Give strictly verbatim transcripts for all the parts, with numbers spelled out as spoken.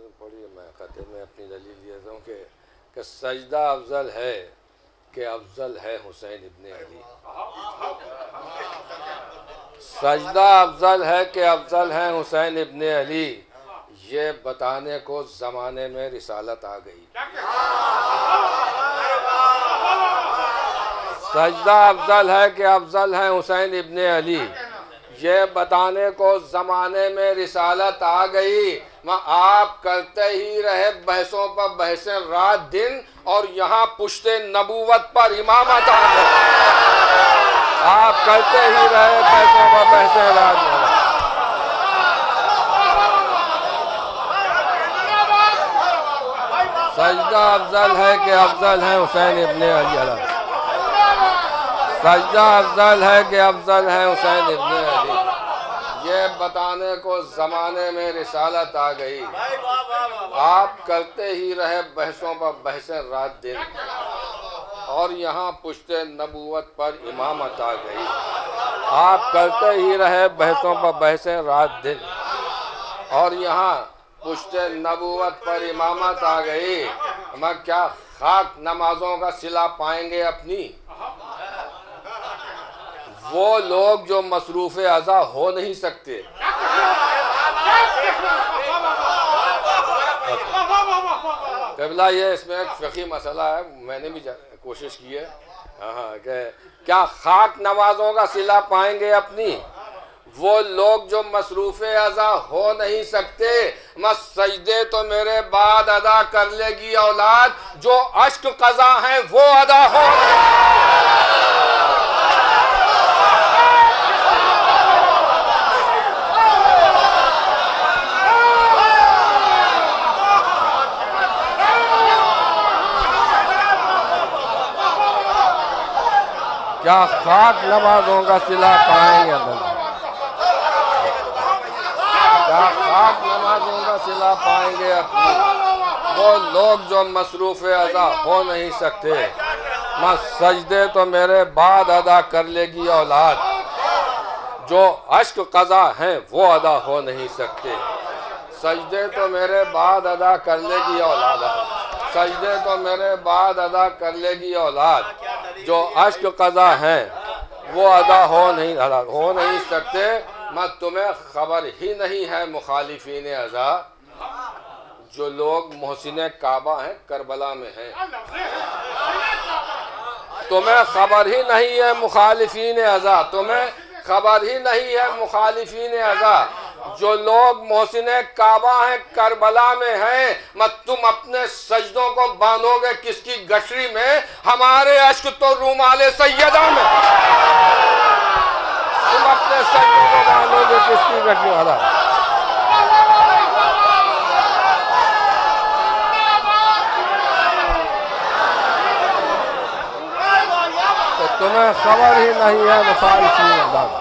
नज़म पढ़ी मैं ख़ते में अपनी दलील देता हूँ कि कि सजदा अफजल है कि अफजल है हुसैन इब्ने अली। सजदा अफजल है कि अफजल है हुसैन इब्ने अली, ये बताने को ज़माने में रिसालत आ गई। सजदा अफजल है कि अफजल है हुसैन इब्ने अली, ये बताने को ज़माने में रिसालत आ गई। मैं आप करते ही रहे बहसों पर बहसें रात दिन, और यहाँ पुश्ते नबूवत पर इमामत आ गई। आप करते ही रहे बहसों पर बहसें रात दिन। सजदा अफजल है कि अफजल है हुसैन इब्ने अली। सजदा अफजल है कि अफजल है हुसैन इब्ने अली, ये बताने को ज़माने में रिसालत आ गई। आप करते ही रहे बहसों पर बहसें रात दिन, और यहाँ पुश्ते नबूवत पर इमामत आ गई। आप करते ही रहे बहसों पर बहसें रात दिन, और यहाँ पुश्ते नबूवत पर इमामत आ गई। मैं क्या खाक नमाजों का सिला पाएंगे अपनी वो लोग जो मसरूफ़ अज़ा हो नहीं सकते। क़िबला ये इसमें एक फ़िक़ही मसला है, मैंने भी कोशिश की है। हाँ, कि क्या खाक नवाज़ों का सिला पाएंगे अपनी वो लोग जो मसरूफ़ अज़ा हो नहीं सकते। मत सजदे तो मेरे बाद अदा कर लेगी औलाद, जो अश्क क़ज़ा हैं वो अदा हो। क्या खाक नवाजों का सिला पाएंगे, क्या खाक नमाजों का सिला पाएंगे अपनी वो लोग जो मसरूफ़ अज़ा हो नहीं सकते। मैं सजदे तो मेरे बाद अदा कर लेगी औलाद, जो अश्क क़ज़ा हैं वो अदा हो नहीं सकते। सजदे तो मेरे बाद अदा कर लेगी औलाद, सजदे तो मेरे बाद अदा कर लेगी औलाद, जो अश्क क़ज़ा हैं वो अदा हो नहीं हो नहीं सकते। मैं तुम्हें खबर ही नहीं है मुखालिफीन अज़ा, जो लोग मोहसिन काबा हैं करबला में हैं। तुम्हें खबर ही नहीं है मुखालिफीन अज़ा, तुम्हें खबर ही नहीं है मुखालिफीन अज़ा, जो लोग मोहसिन काबा हैं करबला में हैं। मत तुम अपने सजदों को बांधोगे किसकी गठरी में, हमारे अश्क तो रूमाले सैयदा में। तुम अपने सजदों को बांधोगे किसकी गठरी वाला। तो तुम्हें खबर ही नहीं है मुखालिफीन अज़ा,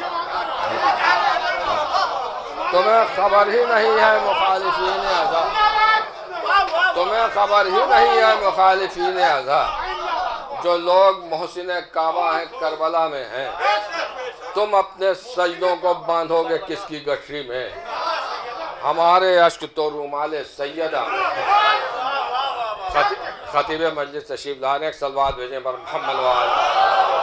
तुम्हें खबर ही नहीं है मुखालिफीन अज़ा, तुम्हें खबर ही नहीं है मुखालिफीन अज़ा, जो लोग मोहसिन काबा हैं करबला में हैं। तुम अपने सजदों को बांधोगे किसकी गठरी में, हमारे अश्क तो रूमाले सैयदा में हैं। खतीब मजलिस तशरीफ लाने एक सलवात भेजें पर मोहम्मद वाले।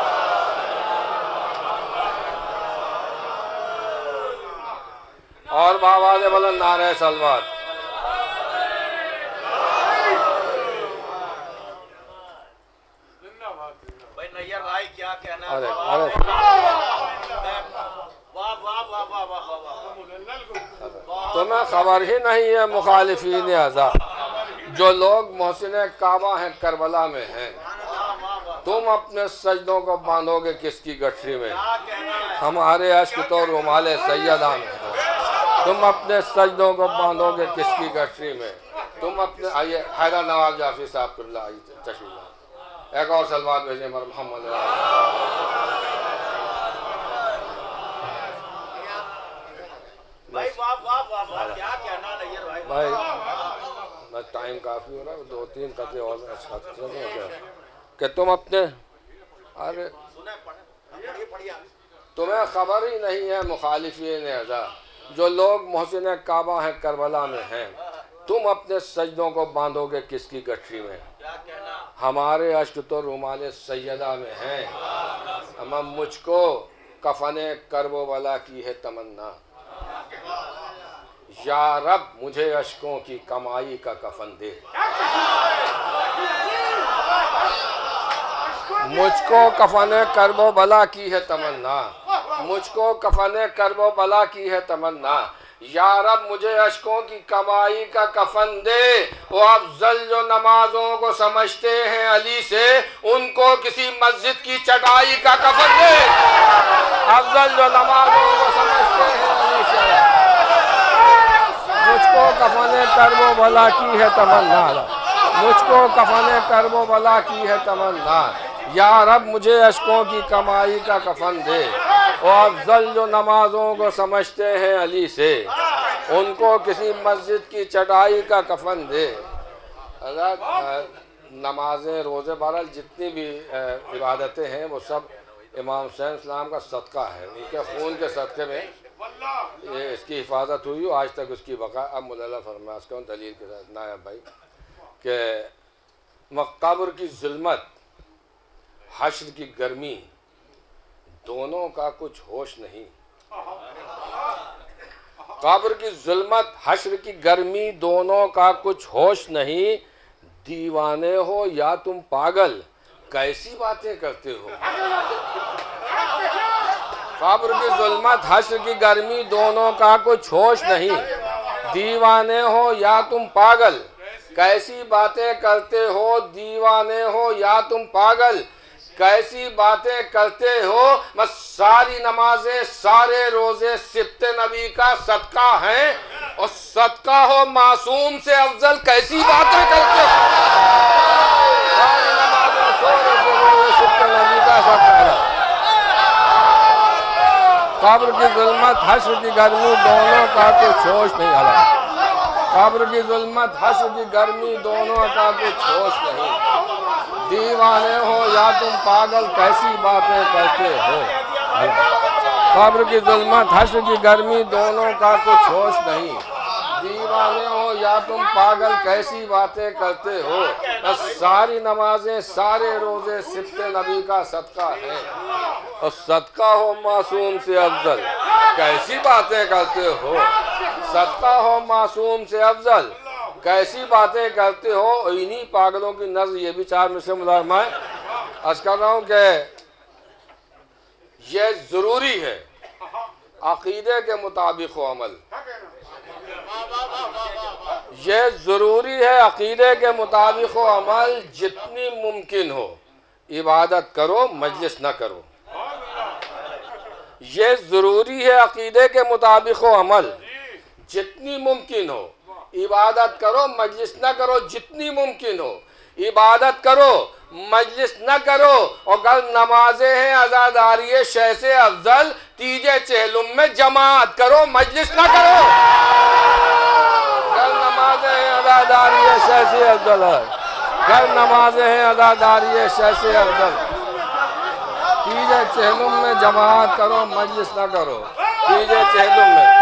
और बाबा ने बोला नारे सलवात। भाई नैयर भाई क्या कहना। अरे अरे वाह वाह वाह वाह वाह। तुम्हें खबर ही नहीं है मुखालिफीन अज़ा, जो लोग मोहसिन काबा हैं करबला में हैं। तुम अपने सजदों को बांधोगे किसकी गठरी में, हमारे अश्क तो रुमाले सैयदा में हैं। तुम अपने सजदों को बांधोगे किसकी गठरी में, तुम अपने। आइए हैदर नवाब जाफरी साहब क़िबला आइए तशरीफ, एक और सलवात भेजें मर मोहम्मद। भाई वाह वाह वाह वाह क्या कहना नैयर भाई। भाई मैं टाइम काफ़ी हो रहा है, दो तीन कते और अच्छा कि तुम अपने। अरे तुम्हें खबर ही नहीं है मुखालिफीन अज़ा, जो लोग मोहसिन काबा हैं करबला में हैं। तुम अपने सजदों को बांधोगे किसकी गठरी में? क्या कहना? हमारे अश्क तो रुमाले सैयदा में हैं, अम्मा मुझको कफने करबो वाला की है तमन्ना। या रब मुझे अश्कों की कमाई का कफन दे। मुझको कफने करबो भला की है तमन्ना, मुझको कफने करबो भला की है तमन्ना। या रब मुझे अश्कों की कमाई का कफन दे। वो अफजल जो नमाजों को समझते हैं अली से, उनको किसी मस्जिद की चटाई का कफन दे। अफजल जो नमाजों को समझते हैं अली से, मुझको कफने करबो भला की है तमन्ना, मुझको कफने करबो भला की है तमन्ना। या रब मुझे अश्कों की कमाई का कफन दे। और अफजल जो नमाजों को समझते हैं अली से, उनको किसी मस्जिद की चटाई का कफन दे। अगर नमाजें, रोज़े, बहरहाल जितनी भी इबादतें हैं वो सब इमाम हुसैन इस्लाम का सदका है, उनके खून के सदक़े में ये इसकी हिफाजत हुई हो, आज तक उसकी बका। अब मुल्ला फरमास का दलील के साथ नायब भाई कि मक़ब्र की ज़ुल्मत, हश्र की गर्मी, दोनों का कुछ होश नहीं। कब्र की ज़ुल्मत, हश्र की गर्मी, दोनों का कुछ होश नहीं। दीवाने हो या तुम पागल, कैसी बातें करते हो। कब्र की ज़ुल्मत, हश्र की गर्मी, दोनों का कुछ होश नहीं। दीवाने हो या तुम पागल, कैसी बातें करते हो। दीवाने हो या तुम पागल, कैसी बातें करते हो। बस सारी नमाजें, सारे रोजे सिब्ते नबी का सदका हैं, और सदका हो मासूम से अफजल, कैसी बातें करते हो। सारी नमाजें, सारे रोजे सिब्ते नबी का सदका है। कब्र की ज़ुल्मत, हश्र की गर्मी, दोनों का कुछ होश नहीं आला। कब्र की ज़ुल्मत, हश्र की गर्मी, दोनों का कुछ होश नहीं। दीवाने हो या तुम पागल, कैसी बातें करते हो। कब्र की ज़ुल्मत, हश्र की गर्मी, दोनों का कुछ होश नहीं। दीवाने हो या तुम पागल, कैसी बातें करते हो। बस सारी नमाजें, सारे रोजे सिब्ते नबी का सदका है, और सदका हो मासूम से अफजल, कैसी बातें करते हो। सदका हो मासूम से अफजल, कैसी बातें करते हो। इन्हीं पागलों की नज़र ये भी चार में से मुलाजमाएं अर्ज कर रहा हूँ कि ये ज़रूरी है अक़ीदे के मुताबिक हो अमल। ये ज़रूरी है अक़ीदे के मुताबिक हो अमल। जितनी मुमकिन हो इबादत करो, मजलिस न करो। ये ज़रूरी है अक़ीदे के मुताबिक हो अमल। जितनी मुमकिन हो इबादत करो, मजलिस न करो। जितनी मुमकिन हो इबादत करो, मजलिस न करो। और अगर नमाजें हैं अज़ादारी शय से अफजल, तीजे चहलुम में जमात करो, मजलिस न करो। अगर नमाजें हैं अज़ादारी शय से अफजल, अगर नमाजें हैं अज़ादारी शय से अफजल, तीजे चहलुम में जमात करो, मजलिस न करो। तीजे चहलुम में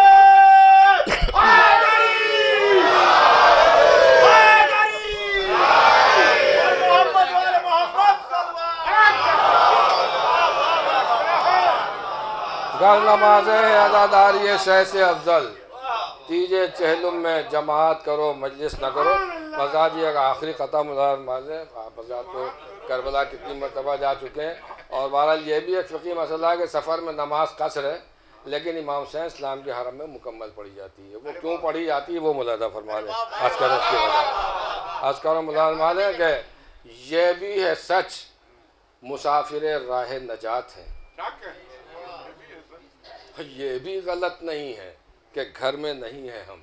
घर नमाजें अज़ादारी शय से अफजल, तीजे चहलुम में जमात करो, मजलिस न करो। मजाजी का आखिरी ख़त्म नमाज़ें आप तो करबला कितनी मरतबा जा चुके हैं। और बहरहाल ये भी एक फ़िक़ही मसला है कि सफ़र में नमाज कसर है, लेकिन इमाम हुसैन इस्लाम के हरम में मुकम्मल पढ़ी जाती है। वो क्यों पढ़ी जाती है वो मुलादा फरमा लें। अस्कर उसकी वजह अस्कर मुलाजमा लें कि ये भी है सच, मुसाफिर राह नजात है। ये भी गलत नहीं है कि घर में नहीं है हम।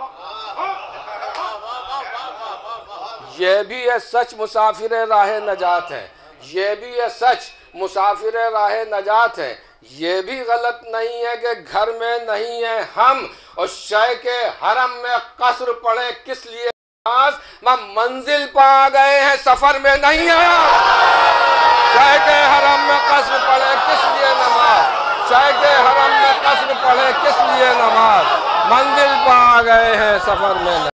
ये भी है सच, मुसाफिर राह नजात है। ये भी है सच, मुसाफिर राह नजात है। ये भी गलत नहीं है कि घर में नहीं है हम। और शय के हरम में कसर पड़े किस लिए, मंजिल पा गए हैं, सफर में नहीं आया। शय के हरम में कसर पड़े किस लिए नमाज, शय के हरम में कसर पड़े किस लिए नमाज, मंजिल पा गए हैं, सफर में नहीं।